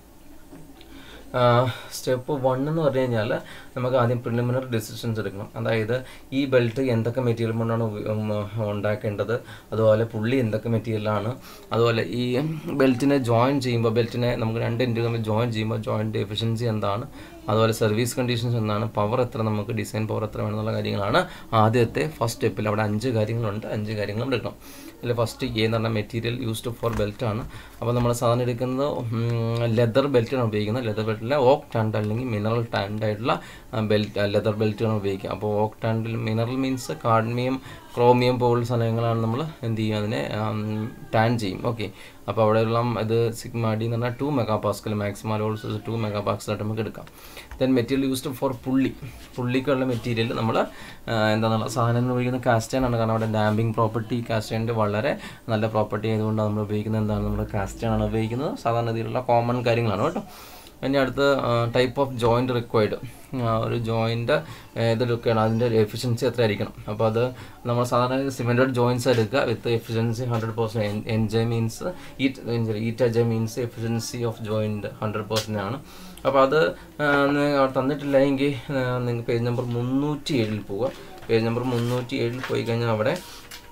സ്റ്റെപ്പ് വൺ എന്ന് പറഞ്ഞു കഴിഞ്ഞാൽ നമുക്ക് ആദ്യം പ്രിലിമിനറി ഡിസിഷൻസ് എടുക്കണം. അതായത് ഈ ബെൽറ്റ് എന്തൊക്കെ മെറ്റീരിയൽ കൊണ്ടാണ് ഉണ്ടാക്കേണ്ടത്, അതുപോലെ പുള്ളി എന്തൊക്കെ മെറ്റീരിയലാണ്, അതുപോലെ ഈ ബെൽറ്റിനെ ജോയിൻ ചെയ്യുമ്പോൾ ബെൽറ്റിനെ നമുക്ക് രണ്ട് ഇൻറ്റു തമ്മിൽ ജോയിൻ ചെയ്യുമ്പോൾ ജോയിൻ്റ് എഫിഷ്യൻസി എന്താണ്, അതുപോലെ സർവീസ് കണ്ടീഷൻസ് എന്താണ്, പവർ എത്ര, നമുക്ക് ഡിസൈൻ പവർ എത്ര വേണമെന്നുള്ള കാര്യങ്ങളാണ് ആദ്യത്തെ ഫസ്റ്റ് സ്റ്റെപ്പിൽ. അവിടെ അഞ്ച് കാര്യങ്ങളുണ്ട്. അഞ്ച് കാര്യങ്ങളും എടുക്കണം. അതിൽ ഫസ്റ്റ് എ എന്ന് പറഞ്ഞാൽ മെറ്റീരിയൽ യൂസ്ഡ് ഫോർ ബെൽറ്റാണ്. അപ്പോൾ നമ്മൾ സാധാരണ എടുക്കുന്നത് ലെതർ ബെൽറ്റാണ് ഉപയോഗിക്കുന്നത്. ലെതർ ബെൽറ്റിലെ ഓക്ക് ടാൻഡ് അല്ലെങ്കിൽ മിനറൽ ടാൻഡ് ആയിട്ടുള്ള ബെൽറ്റ് ലെതർ ബെൽറ്റുകളാണ് ഉപയോഗിക്കുക. അപ്പോൾ ഓക്ക് ടാൻഡിൽ മിനറൽ മീൻസ് കാഡ്മിയം, ക്രോമിയം പോലുള്ള സാധനങ്ങളാണ് നമ്മൾ എന്ത് ചെയ്യും, അതിനെ ടാൻ ചെയ്യും. ഓക്കെ, അപ്പോൾ അവിടെയുള്ള ഇത് സിഗ്മ ഡി എന്ന് പറഞ്ഞാൽ two mega pascal, maximum also two mega പാസ്കലായിട്ട് നമുക്ക് എടുക്കാം. ദെൻ മെറ്റീരിയൽ യൂസ്ഡ് ഫോർ പുള്ളി, പുള്ളിക്കുള്ള മെറ്റീരിയൽ നമ്മൾ എന്താണെന്നുള്ള സാധനങ്ങൾ ഉപയോഗിക്കുന്ന കാസ്റ്റൈൻ ആണ്. കാരണം അവിടെ ഡാമ്പിങ് പ്രോപ്പർട്ടി കാസ്റ്റൈൻ്റെ വളരെ നല്ല പ്രോപ്പർട്ടി ആയതുകൊണ്ട് നമ്മൾ ഉപയോഗിക്കുന്നത് എന്താണ്, നമ്മൾ കാസ്റ്റൈൻ ആണ് ഉപയോഗിക്കുന്നത്. സാധാരണ രീതിയിലുള്ള കോമൺ കാര്യങ്ങളാണ് കേട്ടോ. ഇനി അടുത്ത ടൈപ്പ് ഓഫ് ജോയിൻറ്റ് റിക്വയർഡ്, ഒരു ജോയിൻ്റ് ഏതൊക്കെയാണ് അതിൻ്റെ എഫിഷ്യൻസി എത്ര ആയിരിക്കണം. അപ്പോൾ അത് നമ്മൾ സാധാരണ സിമെൻറ്റഡ് ജോയിൻറ്റ്സ് എടുക്കുക with efficiency hundred percent. N J means eta eta J means efficiency of joint hundred percent ആണ്. അപ്പോൾ അത് തന്നിട്ടില്ലെങ്കിൽ നിങ്ങൾക്ക് പേജ് നമ്പർ മുന്നൂറ്റി ഏഴിൽ പോവുക. പേജ് നമ്പർ മുന്നൂറ്റി ഏഴിൽ പോയി കഴിഞ്ഞാൽ അവിടെ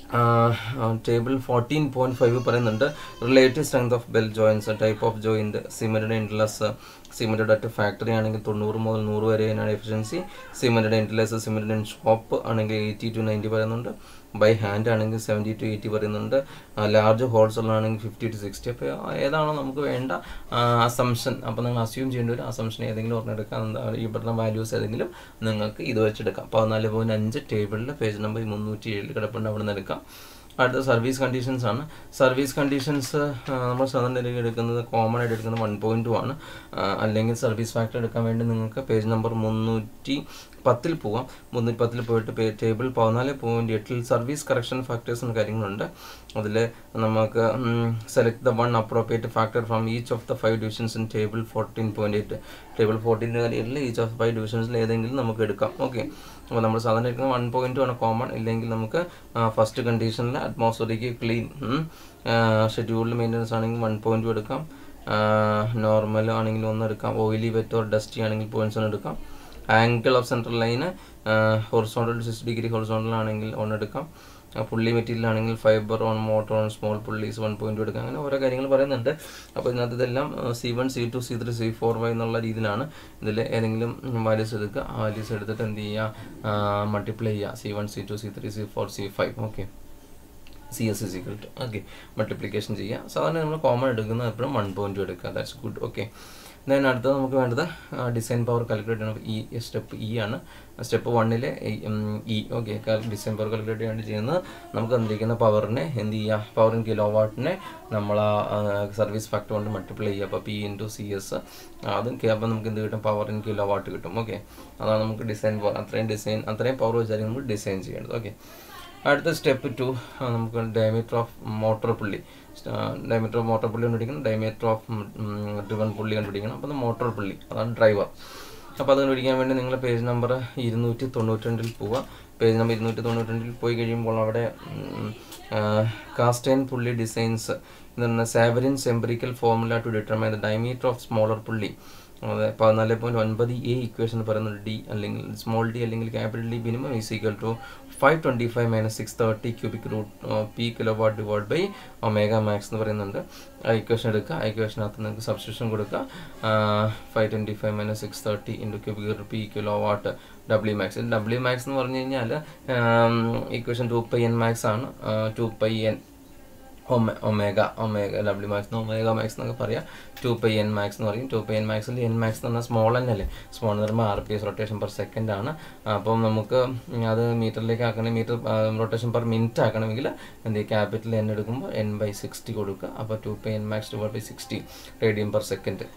ടേബിൾ ഫോർട്ടീൻ പോയിന്റ് ഫൈവ് പറയുന്നുണ്ട് relative strength of belt joints, type of joint, cemented endless, cemented at factory ആണെങ്കിൽ തൊണ്ണൂറ് മുതൽ നൂറ് വരെയാണ് efficiency, cemented endless, cemented in shop ആണെങ്കിൽ എയ്റ്റി ടു നയൻറ്റി പറയുന്നുണ്ട്, ബൈ ഹാൻഡ് ആണെങ്കിൽ സെവൻറ്റി ടു എയ്റ്റി പറയുന്നുണ്ട്, ലാർജ് ഹോൾസ് ഉള്ളതാണെങ്കിൽ ഫിഫ്റ്റി ടു സിക്സ്റ്റി. അപ്പോൾ ഏതാണോ നമുക്ക് വേണ്ട അസംഷൻ, അപ്പോൾ നിങ്ങൾ അസ്യൂം ചെയ്യേണ്ട ഒരു അസംഷൻ ഏതെങ്കിലും ഓർമ്മയെടുക്കാം, ഈ പറഞ്ഞ വാല്യൂസ് ഏതെങ്കിലും നിങ്ങൾക്ക് ഇത് വെച്ചെടുക്കാം. പതിനാല് പോയിൻറ്റ് അഞ്ച് ടേബിളിൽ പേജ് നമ്പർ മുന്നൂറ്റി ഏഴിൽ കിടപ്പുണ്ട്, അവിടെ നിന്ന് എടുക്കാം. അടുത്ത സർവീസ് കണ്ടീഷൻസ് ആണ്. സർവീസ് കണ്ടീഷൻസ് നമ്മൾ സാധാരണ എടുക്കുന്നത് കോമൺ ആയിട്ട് എടുക്കുന്നത് വൺ പോയിൻറ്റ് ടു ആണ്. അല്ലെങ്കിൽ സർവീസ് ഫാക്ടർ എടുക്കാൻ വേണ്ടി നിങ്ങൾക്ക് പേജ് നമ്പർ മുന്നൂറ്റി പത്തിൽ പോവാം. മുന്നൂറ്റി പത്തിൽ പോയിട്ട് പേ ടേബിൾ പതിനാല് പോയിൻറ്റ് എട്ടിൽ സർവീസ് കറക്ഷൻ ഫാക്ടേഴ്സ് എന്ന കാര്യങ്ങളുണ്ട്. അതിൽ നമുക്ക് select the one appropriate factor from each of the five divisions in table fourteen point eight. Table ഫോർട്ടീൻ്റെ കാര്യത്തിൽ ഈച്ച് ഓഫ് ഫൈവ് ഡിവിഷൻസിൽ ഏതെങ്കിലും നമുക്ക് എടുക്കാം. ഓക്കെ, അപ്പോൾ നമ്മൾ സാധാരണ എടുക്കുന്നത് വൺ പോയിൻറ്റ് ടു ആണ് കോമൺ. ഇല്ലെങ്കിൽ നമുക്ക് ഫസ്റ്റ് കണ്ടീഷനിൽ അറ്റ്മോസ്ഫിയറിക്ക് ക്ലീൻ, ഷെഡ്യൂൾഡ് മെയിൻ്റനൻസ് ആണെങ്കിൽ വൺ പോയിൻറ്റ് ടു എടുക്കാം, നോർമൽ ആണെങ്കിൽ ഒന്ന് എടുക്കാം, ഓയിലി വെറ്റ് ഓർ ഡസ്റ്റി ആണെങ്കിൽ പോയിൻറ്റ്സ് ഒന്ന് എടുക്കാം, angle of central line horizontal six degree horizontal ആണെങ്കിൽ ഒന്ന് എടുക്കാം, പുള്ളി മെറ്റീരിയൽ ആണെങ്കിൽ fibre on motor on small pulleys one point എടുക്കാം. അങ്ങനെ ഓരോ കാര്യങ്ങൾ പറയുന്നുണ്ട്. അപ്പോൾ ഇതിനകത്ത് ഇതെല്ലാം C one C two C three C four Y എന്നുള്ള രീതിയിലാണ്. ഇതിൽ ഏതെങ്കിലും വാല്യൂസ് എടുക്കുക, ആ വാല്യൂസ് എടുത്തിട്ട് എന്ത് ചെയ്യുക, മൾട്ടിപ്ലൈ ചെയ്യുക, C one C two C three C four C five. Okay, C S is equal to okay multiplication ചെയ്യുക. സാധാരണ നമ്മൾ കോമൺ എടുക്കുന്നത് എപ്പോഴും വൺ പോയിൻറ്റ് ടു എടുക്കുക. That's good. ഓക്കെ, ദെൻ അടുത്തത് നമുക്ക് വേണ്ടത് ഡിസൈൻ പവർ കാൽക്കുലേറ്റ് ചെയ്യണം. ഈ സ്റ്റെപ്പ് ഇ ആണ്. സ്റ്റെപ്പ് വണ്ണിലെ E. Okay, design power calculate ചെയ്യാൻ വേണ്ടി ചെയ്യുന്നത് നമുക്ക് തന്നിരിക്കുന്ന പവറിനെ എന്ത് ചെയ്യുക, പവർ ഇൻ കിലോ വാട്ടിനെ നമ്മൾ ആ സർവീസ് ഫാക്ടർ കൊണ്ട് മൾട്ടിപ്ലൈ ചെയ്യുക. അപ്പോൾ പി ഇൻറ്റു സി എസ് അതും അപ്പോൾ നമുക്ക് എന്ത് കിട്ടും, പവർ ഇൻ കിലോ വാട്ട് കിട്ടും. ഓക്കെ, അതാണ് നമുക്ക് ഡിസൈൻ പവർ. അത്രയും ഡിസൈൻ അത്രയും പവർ വെച്ചായിരിക്കും നമുക്ക് ഡിസൈൻ ചെയ്യേണ്ടത്. ഓക്കെ, അടുത്ത സ്റ്റെപ്പ് ടു നമുക്ക് diameter of motor pulley, diameter of motor pulley കണ്ടുപിടിക്കണം, ഡയമീറ്റർ ഓഫ് ഡ്രിവൺ പുള്ളി കണ്ടുപിടിക്കണം. അപ്പോൾ മോട്ടോർ പുള്ളി അതാണ് ഡ്രൈവർ. അപ്പോൾ അത് കണ്ടുപിടിക്കാൻ വേണ്ടി നിങ്ങൾ പേജ് നമ്പർ ഇരുന്നൂറ്റി തൊണ്ണൂറ്റി രണ്ടിൽ പോവുക. പേജ് നമ്പർ ഇരുന്നൂറ്റി തൊണ്ണൂറ്റി രണ്ടിൽ പോയി കഴിയുമ്പോൾ അവിടെ കാസ്റ്റൈൻ പുള്ളി ഡിസൈൻസ് എന്ന് sovereign's empirical formula to determine the diameter of smaller pulley. അതെ, പതിനാല് പോയിൻറ്റ് ഒൻപത് എ ഇക്വേഷൻ പറയുന്നത് ഡി അല്ലെങ്കിൽ സ്മോൾ ഡി അല്ലെങ്കിൽ capital D minimum is equal to five twenty five minus six thirty cubic root P kilowatt divide by omega max എന്ന് പറയുന്നുണ്ട്. ആ equation എടുക്കുക. ആ ഇക്വേഷനകത്ത് നിങ്ങൾക്ക് സബ്സ്റ്റിറ്റ്യൂഷൻ കൊടുക്കുക. Five twenty five minus six thirty into cubic root P kilowatt W max. W max എന്ന് പറഞ്ഞു കഴിഞ്ഞാൽ equation two pi N max ആണ്. ടു പൈ എൻ ഒമേ omega omega W max omega max എന്നൊക്കെ പറയാം. Two pi N max എന്ന് പറയും. Two pi N മാക്സിൽ എൻ മാക്സ് എന്ന് പറഞ്ഞാൽ സ്മോൾ എൻ അല്ലേ. സ്മോൾ എന്ന് പറയുമ്പോൾ R P S rotation per second ആണ്. അപ്പം നമുക്ക് അത് മീറ്ററിലേക്ക് ആക്കണമെങ്കിൽ മീറ്റർ റൊട്ടേഷൻ പെർ മിനിറ്റ് ആക്കണമെങ്കിൽ എന്ത് ചെയ്യുക, ക്യാപിറ്റൽ എൻ എടുക്കുമ്പോൾ എൻ ബൈ സിക്സ്റ്റി കൊടുക്കുക. അപ്പോൾ two pi N max divide by sixty radian per second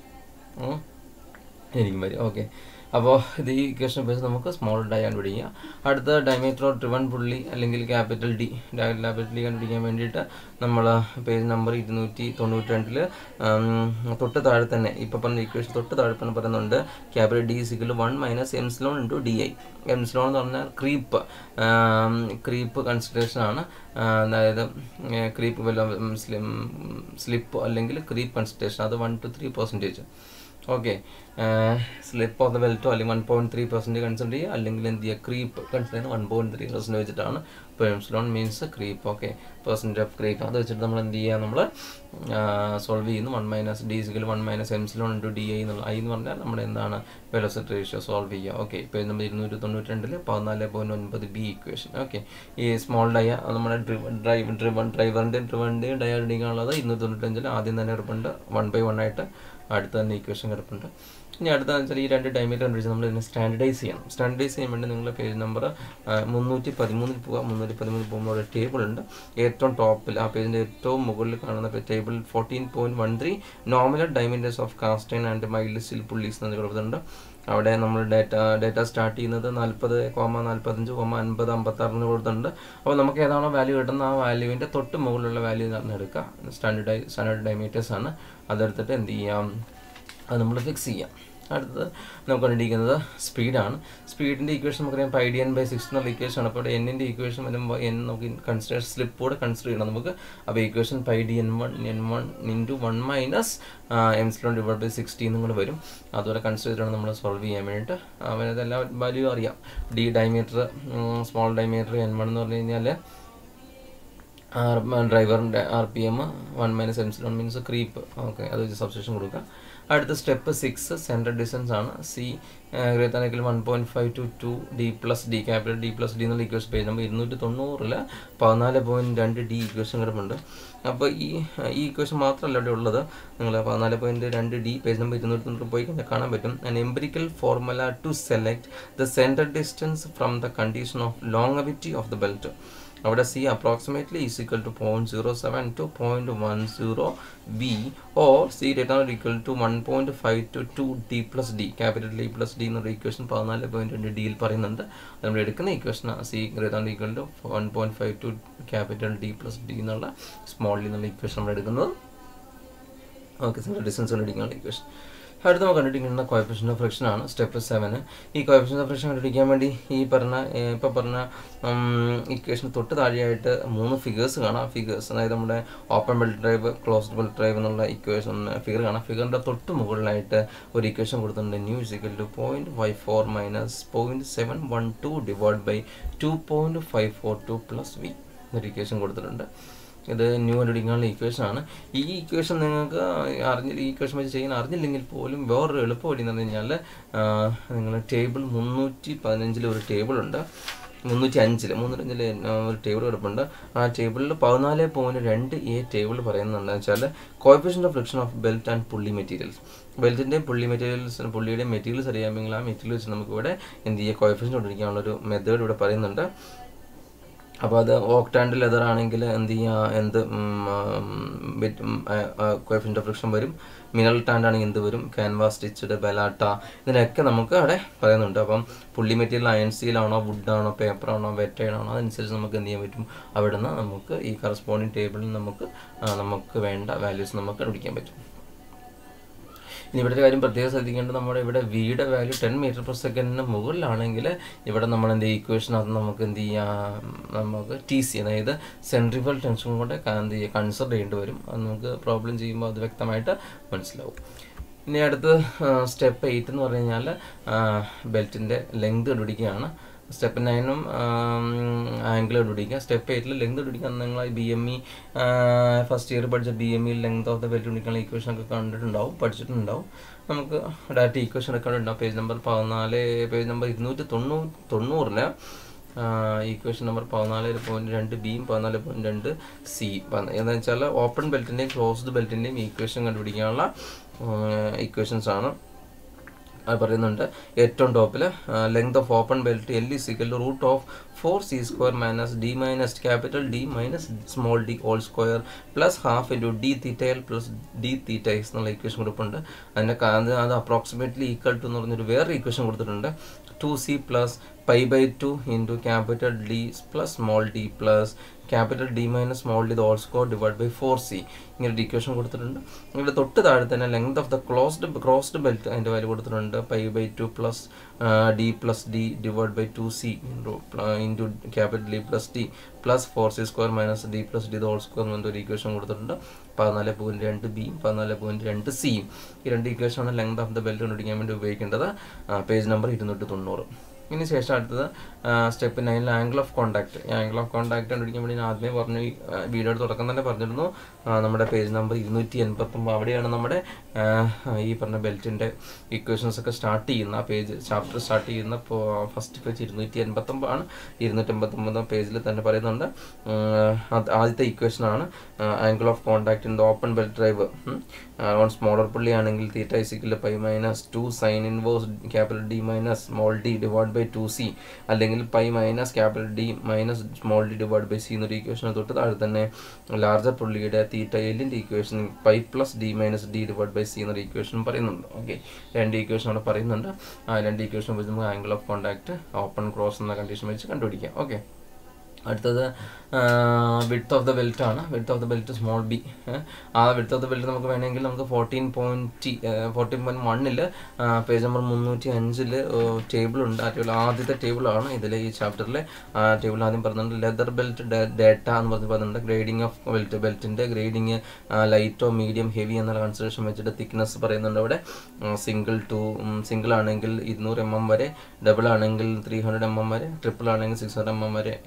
എനിക്കും വരും. ഓക്കെ, അപ്പോൾ ഇത് ഈ ഇക്വേഷൻ ഉപയോഗിച്ച് നമുക്ക് സ്മോൾ ഡൈ കണ്ടുപിടിക്കുക. അടുത്ത ഡയമീറ്റർ ഓഫ് ഡ്രിവൺ പുള്ളി അല്ലെങ്കിൽ ക്യാപിറ്റൽ ഡി, ക്യാപിറ്റൽ ഡി കണ്ടുപിടിക്കാൻ വേണ്ടിയിട്ട് നമ്മൾ പേജ് നമ്പർ ഇരുന്നൂറ്റി തൊണ്ണൂറ്റി രണ്ടിൽ തൊട്ട് താഴെ തന്നെ ഇപ്പോൾ പറഞ്ഞ ഇക്വേഷൻ തൊട്ട് താഴെ തന്നെ പറയുന്നുണ്ട് capital D is equal one minus epsilon into D I. Epsilon എന്ന് പറഞ്ഞാൽ ക്രീപ്പ് ക്രീപ്പ് കൺസിഡറേഷൻ ആണ്. അതായത് ക്രീപ്പ് വല്ല സ്ലിപ്പ് അല്ലെങ്കിൽ ക്രീപ്പ് കൺസിഡറേഷൻ അത് one two three percentage. Okay, slip of the ബെൽറ്റോ അല്ലെങ്കിൽ one point three percent consider ചെയ്യുക. അല്ലെങ്കിൽ എന്ത് ചെയ്യുക, ക്രീപ്പ് കൺസിഡർ ചെയ്യുന്നത് വൺ പോയിൻറ്റ് ത്രീ പെർസെൻറ്റ് വെച്ചിട്ടാണ്. ഇപ്പോൾ epsilon means creep. Okay, percent of creep അത് വെച്ചിട്ട് നമ്മൾ എന്ത് ചെയ്യുക, നമ്മൾ സോൾവ് ചെയ്യുന്നു. One minus D is equal one minus epsilon into D I എന്നുള്ള ഐ എന്ന് പറഞ്ഞാൽ നമ്മുടെ എന്താണ് വെലോസിറ്റി റേഷ്യോ സോൾവ് ചെയ്യുക. ഓക്കെ, ഇപ്പോൾ നമ്മൾ ഇരുന്നൂറ്റി തൊണ്ണൂറ്റി രണ്ടിൽ പതിനാല് പോയിൻറ്റ് ഒൻപത് ബി ഇക്വേഷൻ. ഓക്കെ, ഈ സ്മോൾ ഡയ നമ്മുടെ ഡ്രിവൺ ഡ്രൈവ് ഡ്രിവൺ ഡ്രൈവറിൻ്റെയും ഡ്രിവണിൻ്റെയും ഡയ എടുക്കാനുള്ളത് ഇരുന്നൂറ്റി തൊണ്ണൂറ്റഞ്ചിൽ ആദ്യം തന്നെ കിടപ്പുണ്ട്. വൺ ബൈ വൺ ആയിട്ട് അടുത്ത തന്നെ ഇക്വേഷൻ കിടപ്പുണ്ട്. ഇനി അടുത്തതെന്ന് വെച്ചാൽ ഈ രണ്ട് ഡയമീറ്റർ കണ്ടുപിടിച്ച് നമ്മൾ ഇതിനെ സ്റ്റാൻഡർഡൈസ് ചെയ്യണം. സ്റ്റാൻഡർഡൈസ് ചെയ്യാൻ വേണ്ടി നിങ്ങൾ പേജ് നമ്പർ മുന്നൂറ്റി പതിമൂന്നിൽ പോകാം. മുന്നൂറ്റി പതിമൂന്നിൽ പോകുമ്പോൾ ഒരു ടേബിൾ ഉണ്ട്. ഏറ്റവും ടോപ്പിൽ ആ പേജിൻ്റെ ഏറ്റവും മുകളിൽ കാണുന്ന table fourteen point one three nominal diameters of cast iron and mild steel pulleys എന്ന് കൊടുത്തിട്ടുണ്ട്. അവിടെ നമ്മൾ ഡേറ്റ ഡേറ്റ സ്റ്റാർട്ട് ചെയ്യുന്നത് നാൽപ്പത് കോമ നാൽപ്പത്തഞ്ച് കോമ അൻപത് അമ്പത്താറിന് കൊടുത്തിട്ടുണ്ട്. അപ്പോൾ നമുക്ക് ഏതാണോ വാല്യൂ കിട്ടുന്ന ആ വാല്യൂവിൻ്റെ തൊട്ട് മുകളിലുള്ള വാല്യൂ എടുക്കുക. സ്റ്റാൻഡേർഡ് സ്റ്റാൻഡേർഡ് ഡയമീറ്റേഴ്സ് ആണ്. അതെടുത്തിട്ട് എന്ത് ചെയ്യാം, അത് നമ്മൾ ഫിക്സ് ചെയ്യാം. അടുത്തത് നമുക്ക് കണ്ടിരിക്കുന്നത് സ്പീഡാണ്. സ്പീഡിൻ്റെ ഇക്വേഷൻ നമുക്കറിയാം pi D N by six എന്നുള്ള ഇക്വേഷൻ ആണ്. അപ്പോൾ ഇവിടെ എന്നിൻ്റെ ഇക്വേഷൻ വരുമ്പോൾ എൻ നമുക്ക് കൺസിഡർ സ്ലിപ്പോടെ കൺസിഡർ ചെയ്യണം നമുക്ക്. അപ്പോൾ equation pi D N one N one into one minus epsilon divide by sixty നിങ്ങൾ വരും. അതുപോലെ കൺസിഡർ ചെയ്തിട്ടാണ് നമ്മൾ സോൾവ് ചെയ്യാൻ വേണ്ടിയിട്ട്. അവനത് എല്ലാ വാല്യൂ അറിയാം. D diameter small diameter N one എന്ന് പറഞ്ഞു കഴിഞ്ഞാൽ ഡ്രൈവറിൻ്റെ R P M one minus epsilon means creep. Okay, അത് വെച്ച് സബ്സ്റ്റിറ്റ്യൂഷൻ കൊടുക്കുക. അടുത്ത സ്റ്റെപ്പ് സിക്സ് സെൻട്രൽ ഡിസ്റ്റൻസ് ആണ്. C greater one point five to two D plus D capital D plus D എന്നുള്ള ഇക്വേഷൻ പേജ് നമ്പർ ഇരുന്നൂറ്റി തൊണ്ണൂറിൽ പതിനാല് point രണ്ട് ഡി ഇക്വേഷൻ കിടപ്പുണ്ട്. അപ്പോൾ ഈ ഈ ഇക്വേഷൻ മാത്രമല്ല ഇവിടെ ഉള്ളത്. നിങ്ങൾ പതിനാല് പോയിന്റ് രണ്ട് ഡി പേജ് നമ്പർ ഇരുന്നൂറ്റി തൊണ്ണൂറ് പോയി കഴിഞ്ഞാൽ കാണാൻ പറ്റും. An empirical formula to select the central distance from the condition of longevity of the belt. അവിടെ C approximately is equal to point zero seven two point one zero V or C ഡേറ്റാണ് equal to one point five to two D plus D capital D plus D എന്നുള്ള equation പതിനാല് point രണ്ട് ഡിയിൽ പറയുന്നുണ്ട്. നമ്മൾ എടുക്കുന്ന equation C ഗ്രേറ്റാണ് equal to one point five to capital D plus D എന്നുള്ള സ്മോൾ ഡി എന്നുള്ള ഇക്വേഷൻ നമ്മൾ എടുക്കുന്നത്. ഓക്കെ, സെൻട്രൽ ഡിസ്റ്റൻസ് കണ്ടുപിടിക്കാനുള്ള ഇക്വേഷൻ. അടുത്ത് നമുക്ക് കണ്ടുപിടിക്കുന്ന കോഎഫിഷ്യന്റ് ഓഫ് ഫ്രിക്ഷൻ ആണ് സ്റ്റെപ്പ് സെവന്. ഈ കോഎഫിഷ്യന്റ് ഓഫ് ഫ്രിക്ഷൻ കണ്ടുപിടിക്കാൻ വേണ്ടി ഈ പറഞ്ഞ ഇപ്പോൾ പറഞ്ഞ ഇക്വേഷൻ തൊട്ട് താഴെയായിട്ട് മൂന്ന് ഫിഗേഴ്സ് കാണാം. ഫിഗേഴ്സ് അതായത് നമ്മുടെ open belt drive, closed belt drive എന്നുള്ള ഇക്വേഷൻ ഫിഗർ കാണാം. ഫിഗറിൻ്റെ തൊട്ട് മുകളിലായിട്ട് ഒരു ഇക്വേഷൻ കൊടുത്തിട്ടുണ്ട്. Mu is equal to point five four minus point seven one two divide by two point five four two plus V എന്നൊരു ഇക്വേഷൻ കൊടുത്തിട്ടുണ്ട്. ഇത് ന്യൂ കണ്ടുപിടിക്കാനുള്ള ഇക്വേഷൻ ആണ്. ഈ ഇക്വേഷൻ നിങ്ങൾക്ക് അറിഞ്ഞില്ല, ഈ ഇക്വേഷൻ വെച്ച് ചെയ്യാൻ അറിഞ്ഞില്ലെങ്കിൽ പോലും വേറൊരു എളുപ്പ വഴി എന്ന് പറഞ്ഞു കഴിഞ്ഞാൽ നിങ്ങൾ ടേബിൾ മുന്നൂറ്റി പതിനഞ്ചിൽ ഒരു ടേബിളുണ്ട്, മുന്നൂറ്റി അഞ്ചിൽ മുന്നൂറ്റഞ്ചിൽ ഒരു ടേബിൾ കിടപ്പുണ്ട്. ആ ടേബിളിൽ പതിനാല് പോയിന്റ് രണ്ട് എ ടേബിൾ പറയുന്നുണ്ടെന്ന് വെച്ചാൽ coefficient of friction of belt and pulley materials. ബെൽറ്റിൻ്റെയും പുള്ളി മെറ്റീരിയൽസ് പുള്ളിയുടെയും മെറ്റീരിയൽസ് അറിയാമെങ്കിൽ ആ മെറ്റീരിയൽ വെച്ച് നമുക്ക് ഇവിടെ എന്ത് ചെയ്യുക, കോഎഫിഷ്യന്റ് കണ്ടുപിടിക്കാനുള്ളൊരു മെത്തേഡ് ഇവിടെ പറയുന്നുണ്ട്. അപ്പോൾ അത് ഓക്ടാൻഡ് ലെതർ ആണെങ്കിൽ എന്ത് ചെയ്യുക, എന്ത് കോഎഫിഷ്യന്റ് ഓഫ് ഫ്രിക്ഷൻ വരും. മിനറൽ ടാൻഡ് ആണെങ്കിൽ എന്ത് വരും, ക്യാൻവാസ് സ്റ്റിച്ചഡ്, ബെലാട്ട, ഇതിനൊക്കെ നമുക്ക് അവിടെ പറയുന്നുണ്ട്. അപ്പം പുള്ളി മെറ്റീരിയൽ അയൺ സ്റ്റീലാണോ, വുഡാണോ, പേപ്പറാണോ, വെറ്റൈനാണോ, അതനുസരിച്ച് നമുക്ക് എന്ത് ചെയ്യാൻ പറ്റും, അവിടെ നിന്ന് നമുക്ക് ഈ കറസ്പോണ്ടിങ് ടേബിളിൽ നമുക്ക് നമുക്ക് വേണ്ട വാല്യൂസ് നമുക്ക് കണ്ടുപിടിക്കാൻ പറ്റും. ഇനി ഇവിടുത്തെ കാര്യം പ്രത്യേകം ശ്രദ്ധിക്കേണ്ടത്, നമ്മുടെ ഇവിടെ വിയുടെ വാല്യൂ ടെൻ മീറ്റർ പെർ സെക്കൻഡിന് മുകളിലാണെങ്കിൽ ഇവിടെ നമ്മൾ എന്ത് ഇക്വേഷൻ അത് നമുക്ക് എന്ത് ചെയ്യാം, നമുക്ക് ടി സി അതായത് സെൻട്രിഫ്യൂഗൽ ടെൻഷൻ കൂടെ എന്ത് ചെയ്യുക കൺസിഡർ ചെയ്യേണ്ടി വരും. അത് നമുക്ക് പ്രോബ്ലം ചെയ്യുമ്പോൾ അത് വ്യക്തമായിട്ട് മനസ്സിലാവും. ഇനി അടുത്ത് സ്റ്റെപ്പ് എയ്റ്റ് എന്ന് പറഞ്ഞു കഴിഞ്ഞാൽ ബെൽറ്റിൻ്റെ ലെങ്ത് കണ്ടുപിടിക്കുകയാണ്. സ്റ്റെപ്പ് നയനും ആംഗിൾ കണ്ടുപിടിക്കുക. സ്റ്റെപ്പ് എയ്റ്റിൽ ലെങ്ത് കണ്ടുപിടിക്കാൻ നിങ്ങൾ B M E first year പഠിച്ച B M E length of the belt കണ്ടുപിടിക്കാനുള്ള ഇക്വേഷൻ ഒക്കെ കണ്ടിട്ടുണ്ടാവും, പഠിച്ചിട്ടുണ്ടാവും. നമുക്ക് ഡയറക്റ്റ് ഇക്വേഷൻ ഒക്കെ ഉണ്ടാവും. പേജ് നമ്പർ പതിനാല് പേജ് നമ്പർ ഇരുന്നൂറ്റി തൊണ്ണൂറ് തൊണ്ണൂറില് ഇക്വേഷൻ നമ്പർ പതിനാല് പോയിന്റ് രണ്ട് ബിയും പതിനാല് പോയിന്റ് രണ്ട് സി എന്താണെന്ന് വെച്ചാൽ ഓപ്പൺ ബെൽറ്റിൻ്റെയും ക്ലോസ്ഡ് ബെൽറ്റിൻ്റെയും ഇക്വേഷൻ കണ്ടുപിടിക്കാനുള്ള ഇക്വേഷൻസ് ആണ്. അത് പറയുന്നുണ്ട്. ഏറ്റവും ടോപ്പിൽ length of open belt L is equal to root of four C square minus D minus capital D minus small D whole square plus half into D theta L plus D theta x എന്നുള്ള equation കൊടുപ്പുണ്ട്. അതിൻ്റെ അത് അത് approximately equal to എന്ന് പറഞ്ഞൊരു വേറെ equation കൊടുത്തിട്ടുണ്ട്. Two C plus pi by two into capital D plus small D plus capital D minus small D whole square divide by four C ഇങ്ങനെ ഒരു ഇക്വേഷൻ കൊടുത്തിട്ടുണ്ട്. ഇവിടെ തൊട്ട് താഴെ തന്നെ length of the closed crossed belt അതിൻ്റെ value കൊടുത്തിട്ടുണ്ട്. Pi by two plus D plus D divide by two C into capital D plus D plus four C square minus D plus D whole square എന്നൊരു equation കൊടുത്തിട്ടുണ്ട്. പതിനാല് point രണ്ട് ബിയും പതിനാല് point രണ്ട് സിയും ഈ രണ്ട് ഇക്വേഷനാണ് ലെങ്ത് ഓഫ് ദ ബെൽറ്റ് കണ്ടുപിടിക്കാൻ വേണ്ടി ഉപയോഗിക്കേണ്ടത്. പേജ് നമ്പർ ഇരുന്നൂറ്റി തൊണ്ണൂറ്. ഇതിന് ശേഷം അടുത്തത് സ്റ്റെപ്പ് നയനിൽ angle of contact. Angle of contact കണ്ടുപിടിക്കാൻ വേണ്ടി ഞാൻ ആദ്യമേ പറഞ്ഞു, വീഡിയോയുടെ തുടക്കം തന്നെ പറഞ്ഞിരുന്നു. നമ്മുടെ പേജ് നമ്പർ ഇരുന്നൂറ്റി എൺപത്തൊമ്പത് അവിടെയാണ് നമ്മുടെ ഈ പറഞ്ഞ ബെൽറ്റിൻ്റെ ഇക്വേഷൻസ് ഒക്കെ സ്റ്റാർട്ട് ചെയ്യുന്ന ആ പേജ് ചാപ്റ്റർ സ്റ്റാർട്ട് ചെയ്യുന്ന ഫസ്റ്റ് പേജ് ഇരുന്നൂറ്റി എൺപത്തൊമ്പതാണ്. ഇരുന്നൂറ്റി എൺപത്തൊമ്പതാം പേജിൽ തന്നെ പറയുന്നുണ്ട്. ആദ്യത്തെ ഇക്വേഷനാണ് angle of contact in the open belt drive. On smaller pulley ആണെങ്കിൽ theta is equal pi minus two sine inverse capital D minus small D divide by two C അല്ലെങ്കിൽ pi minus capital D minus small D divide by C എന്നൊരു equation തൊട്ട് താഴെ തന്നെ larger പുള്ളിയുടെ theta എല്ലിൻ്റെ equation pi plus D minus D divide by C എന്നൊരു equation പറയുന്നുണ്ട്. Okay, രണ്ട് ഇക്വേഷൻ അവിടെ പറയുന്നുണ്ട്. ആ രണ്ട് ഇക്വേഷൻ വെച്ച് നമുക്ക് angle of contact open cross എന്ന കണ്ടീഷൻ വെച്ച് കണ്ടുപിടിക്കാം. ഓക്കെ, അടുത്തത് വിഡ്ത്ത് ഓഫ് ദ ബെൽറ്റ് ആണ്. Width of the belt small B. ആ വിഡ്ത്ത് ഓഫ് ദ ബെൽറ്റ് നമുക്ക് വേണമെങ്കിൽ നമുക്ക് ഫോർട്ടീൻ പോയിന്റ് ഫോർട്ടീൻ പോയിന്റ് വണ്ണിൽ പേജ് നമ്പർ മുന്നൂറ്റി അഞ്ചിൽ ടേബിളുണ്ട്. ആ ടേബിൾ ആദ്യത്തെ ടേബിളാണ് ഇതിൽ ഈ ചാപ്റ്ററിലെ. ആ ടേബിൾ ആദ്യം പറഞ്ഞിട്ടുണ്ട് ലെതർ ബെൽറ്റ് ഡേറ്റ എന്ന് പറഞ്ഞ് പറയുന്നുണ്ട്. ഗ്രേഡിങ് ഓഫ് ബെൽറ്റ് ബെൽറ്റിൻ്റെ ഗ്രേഡിങ് ലൈറ്റോ മീഡിയം ഹെവി എന്നുള്ള കൺസിഡറേഷൻ വെച്ചിട്ട് തിക്നെസ് പറയുന്നുണ്ട്. അവിടെ സിംഗിൾ ടു സിംഗിൾ ആണെങ്കിൽ ഇരുന്നൂറ് എം എം വരെ, ഡബിൾ ആണെങ്കിൽ ത്രീ ഹൺഡ്രഡ് എം എം വരെ, ട്രിപ്പിൾ ആണെങ്കിൽ സിക്സ് ഹൺഡ്രഡ് എം എം വരെ അങ്ങനെ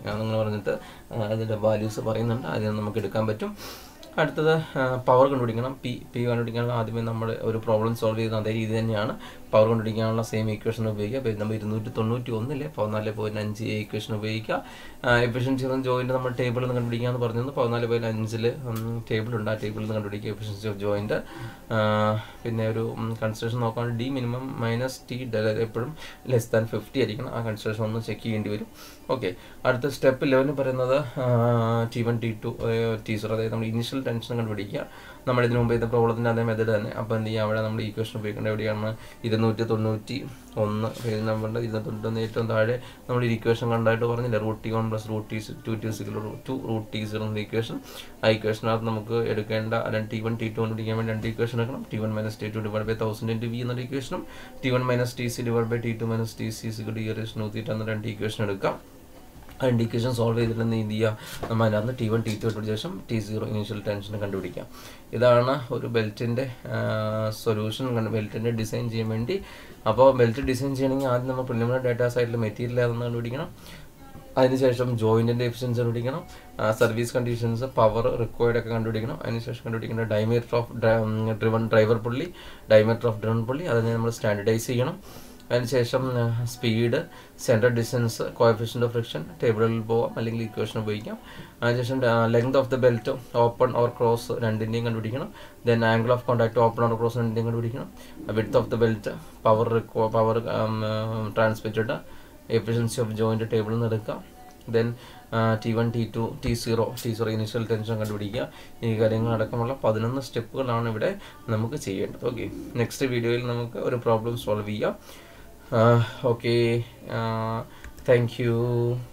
പറഞ്ഞിട്ട് അതിൻ്റെ വാല്യൂസ് പറയുന്നുണ്ട്. അതിൽ നമുക്ക് എടുക്കാൻ പറ്റും. അടുത്തത് പവർ കണ്ടുപിടിക്കണം. പി പി കണ്ടുപിടിക്കാനുള്ള ആദ്യമേ നമ്മൾ ഒരു പ്രോബ്ലം സോൾവ് ചെയ്യുന്ന അതേ രീതി തന്നെയാണ് പവർ കണ്ടുപിടിക്കാനുള്ള സെയിം ഇക്വേഷൻ ഉപയോഗിക്കുക. നമ്മൾ ഇരുന്നൂറ്റി തൊണ്ണൂറ്റി ഒന്നിലെ പതിനാല് പോയിൻറ്റ് അഞ്ച് എ ഇക്വേഷൻ ഉപയോഗിക്കുക. എഫിഷ്യൻസി ഓഫ് ജോയിൻറ്റ് നമ്മൾ ടേബിളിൽ നിന്ന് കണ്ടുപിടിക്കാമെന്ന് പറഞ്ഞിരുന്നു. പതിനാല് പോയിൻറ്റ് അഞ്ചിൽ ടേബിളുണ്ട്. ആ ടേബിളിൽ നിന്ന് കണ്ടുപിടിക്കുക എഫിഷ്യൻസി ഓഫ് ജോയിൻറ്റ്. പിന്നെ ഒരു കൺസിഡറേഷൻ നോക്കുകയാണെങ്കിൽ ഡി മിനിമം മൈനസ് ടി എപ്പോഴും ലെസ് ദാൻ ഫിഫ്റ്റി ആയിരിക്കണം. ആ കൺസിഡറേഷൻ ഒന്ന് ചെക്ക് ചെയ്യേണ്ടി വരും. ഓക്കെ, അടുത്ത സ്റ്റെപ്പ് ഇലവന് പറയുന്നത് T one T two T zero, അതായത് നമ്മൾ ഇനിഷ്യൽ ടെൻഷൻ കണ്ടുപിടിക്കുക. നമ്മൾ ഇതിനു മുമ്പ് ചെയ്ത പ്രോബ്ലത്തിൻ്റെ അതേ മെത്തേഡ് തന്നെ. അപ്പോൾ എന്ത് ചെയ്യുക, അവിടെ നമ്മൾ ഈക്വേഷൻ ഉപയോഗിക്കേണ്ട എവിടെയാണ് ഇരുന്നൂറ്റി തൊണ്ണൂറ്റി ഒന്ന് പേജ് നമ്പറിൻ്റെ ഇരുന്നൂറ്റി തൊണ്ണൂറ്റൊന്ന് ഏറ്റവും താഴെ നമ്മൾ ഈ ഇക്വേഷൻ കണ്ടായിട്ട് പറഞ്ഞില്ല, root T one plus root T two T six two root T zero എന്ന ഇക്വേഷൻ. ആ ഇക്വേഷനകത്ത് നമുക്ക് എടുക്കേണ്ട അല്ലെങ്കിൽ ടി വൺ ടി ടു കണ്ടുപിടിക്കാൻ വേണ്ടി രണ്ട് ഇക്വേഷൻ എടുക്കണം. T one minus T two divide by thousand into V എന്നൊരു ഇക്വേഷനും T one minus T C divide by T two minus T C six D S നൂറ്റിട്ട് എന്ന രണ്ട് ഇക്വേഷൻ എടുക്കാം. ആ രണ്ട് ഇക്വേഷൻ സോൾവ് ചെയ്തിട്ടുണ്ടെന്ന് എന്ത് ചെയ്യുക, നമ്മൾ അതിനകത്ത് ടി വൺ ടി ടു കണ്ടുപിടിച്ച ശേഷം ടി സീറോ ഇനീഷ്യൽ ടെൻഷൻ കണ്ടുപിടിക്കാം. ഇതാണ് ഒരു ബെൽറ്റിൻ്റെ സൊല്യൂഷൻ, ബെൽറ്റിൻ്റെ ഡിസൈൻ ചെയ്യാൻ വേണ്ടി. അപ്പോൾ ബെൽറ്റ് ഡിസൈൻ ചെയ്യണമെങ്കിൽ ആദ്യം നമ്മൾ പ്രിലിമിനറി ഡാറ്റാ സൈറ്റിൽ മെറ്റീരിയൽ ഏതെന്ന് കണ്ടുപിടിക്കണം. അതിനുശേഷം ജോയിൻറ്റിൻ്റെ എഫിഷ്യൻസി കണ്ടുപിടിക്കണം. സർവീസ് കണ്ടീഷൻസ്, പവർ റിക്വയർഡ് ഒക്കെ കണ്ടുപിടിക്കണം. അതിനുശേഷം കണ്ടുപിടിക്കേണ്ട diameter of driven driver pulley, diameter of driven pulley, അതിനെ നമ്മൾ സ്റ്റാൻഡർഡൈസ് ചെയ്യണം. അതിനുശേഷം speed, centre distance, coefficient of friction ടേബിളിൽ പോകാം, അല്ലെങ്കിൽ ഇക്വേഷൻ ഉപയോഗിക്കാം. അതിനുശേഷം length of the belt open or cross രണ്ടിൻ്റെയും കണ്ടുപിടിക്കണം. Then angle of contact open or cross രണ്ടിൻ്റെയും കണ്ടുപിടിക്കണം. Width of the belt, power power transmitted, efficiency of joint ടേബിളിൽ നിന്ന് എടുക്കാം. Then T one T two T zero T zero initial tension കണ്ടുപിടിക്കുക. ഈ കാര്യങ്ങളടക്കമുള്ള പതിനൊന്ന് സ്റ്റെപ്പുകളാണ് ഇവിടെ നമുക്ക് ചെയ്യേണ്ടത്. ഓക്കെ, നെക്സ്റ്റ് വീഡിയോയിൽ നമുക്ക് ഒരു പ്രോബ്ലം സോൾവ് ചെയ്യാം. Okay, thank U.